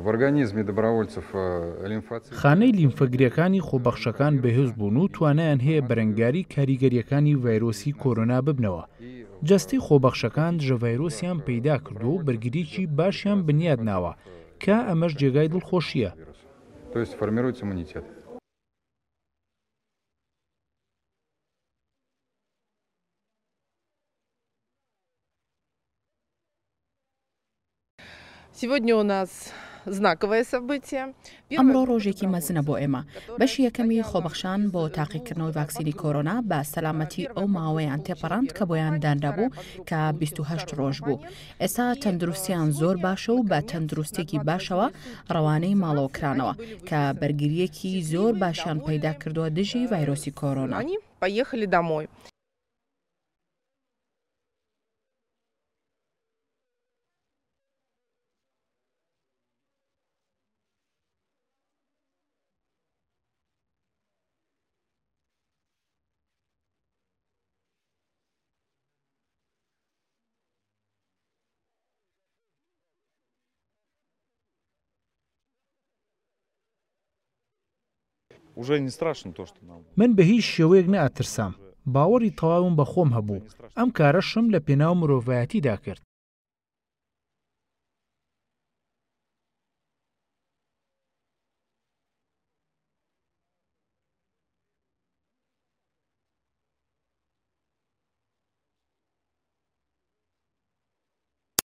В организме добровольцев лимфоцит. خانەی لیمفەگریەکانی خۆبەخشەکان بەهێز بوون و توانایان هەیە بەرەنگاری کاریگەریەکانی ڤایرۆسی کۆرۆنا ببنەوە. جەستەی خۆبەخشەکان دژە ڤایرۆسیان پەیدا کردو و بەرگریکی باشیان بنیاد ناوە کە ئەمەش جێگای دڵخۆشیە. То есть формируется иммунитет. Сегодня у нас знаковое событие. ئەمڕۆ ڕۆژێکی مەزنە بۆ ئێمە. بەشی یەکەمی خۆبەخشان بۆ تاقیکردنەوەی ڤاکسینی کۆرۆنا بە سەلامەتی ئەو ماوەیان تێپەڕاند کە بۆیان دانرابوو کە 28 ڕۆژ بوو. ئێستا تەندروستیان زۆر باشە و بە تەندروستێکی باشەوە ڕەوانەی ماڵەوە کرانەوە کە بەرگریەکی زۆر باشیان پەیدا کردووە دژی ڤایرۆسی کۆرۆنا. Они поехали домой. Уже не страшно то, что нам. من بە هیچ شێوەیەک نەئەترسام. باوەڕی تەواوم بە خۆم هەبوو. ئەم کارەشم لە پێناو مرۆڤایەتیدا کرد.